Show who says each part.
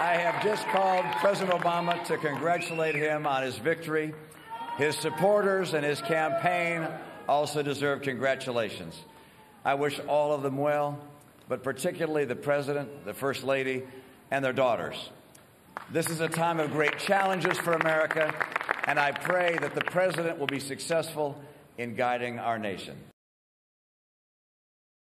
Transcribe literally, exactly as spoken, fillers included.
Speaker 1: I have just called President Obama to congratulate him on his victory. His supporters and his campaign also deserve congratulations. I wish all of them well, but particularly the President, the First Lady, and their daughters. This is a time of great challenges for America, and I pray that the President will be successful in guiding our nation.